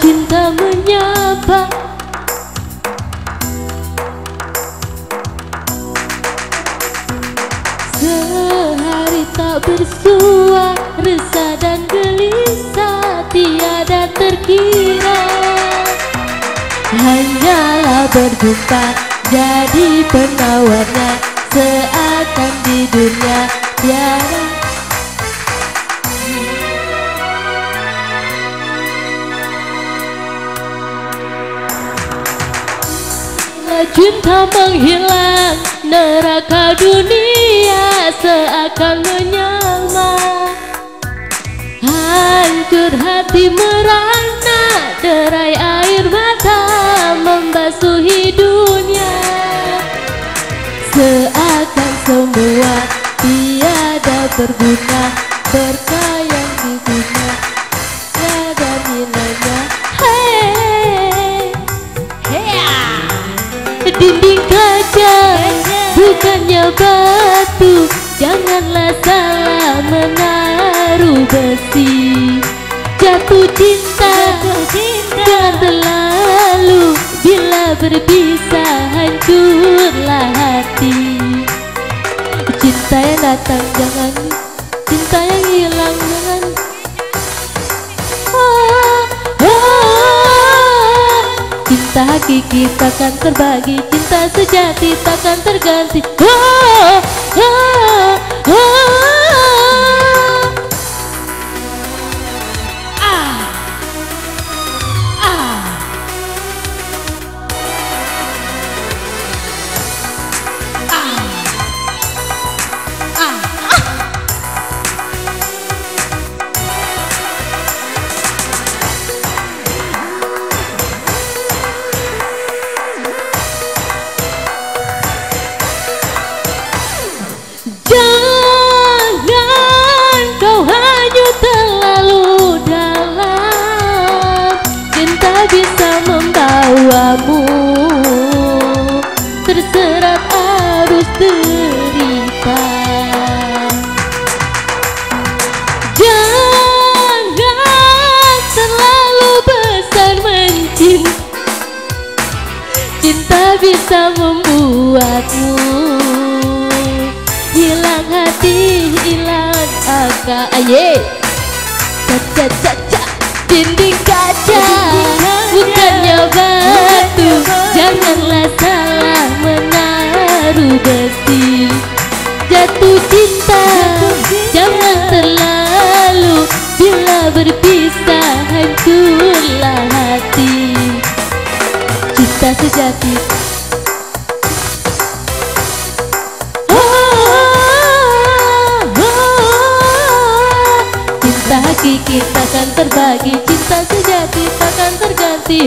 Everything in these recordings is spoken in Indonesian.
cinta menyapa. Sehari tak bersua, resah dan gelisah tiada terkira. Hanyalah berjumpa jadi penawarnya, seakan di dunia tiada. Cinta menghilang, neraka dunia seakan menyala. Hancur hati merana, derai air mata membasuhi dunia. Seakan semua tiada berguna, berkayang di dunia tiada nilainya. Dinding kaca bukannya batu, janganlah salah menaruh besi. Jatuh cinta jangan terlalu, bila berpisah hancurlah hati. Cinta yang datang jangan, cinta yang hilang jangan. Cinta hakiki takkan terbagi, cinta sejati takkan terganti. Jangan kau hanyut terlalu dalam, cinta bisa membawamu terserat arus derita. Jangan terlalu besar mencinta, cinta bisa membuatmu hilang hati, hilang akal. Caca, dinding kaca bukannya batu, janganlah salah menaruh besi. Jatuh cinta jangan terlalu, bila berpisah hancurlah hati. Cinta sejati hakiki takkan terbagi, cinta sejati takkan terganti.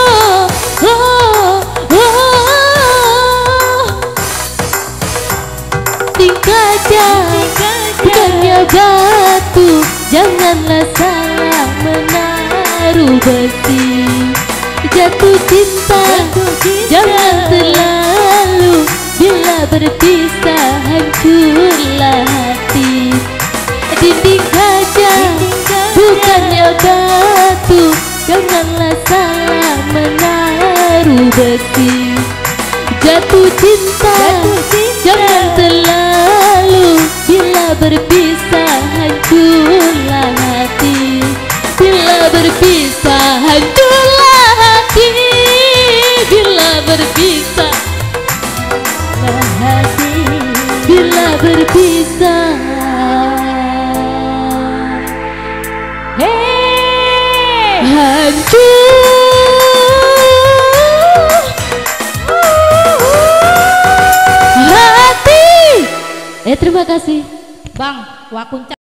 Kaca bukannya batu, janganlah salah menaruh besi. Jatuh cinta jangan terlalu, bila berpisah hancurlah hati. Dinding kaca bukannya batu, janganlah salah menaruh besi. Jatuh cinta jangan terlalu, bila berpisah hancurlah hati. Bila berpisah hancurlah hati, bila berpisah hati, bila berpisah. Hancur hati. Terima kasih Bang Wakunca.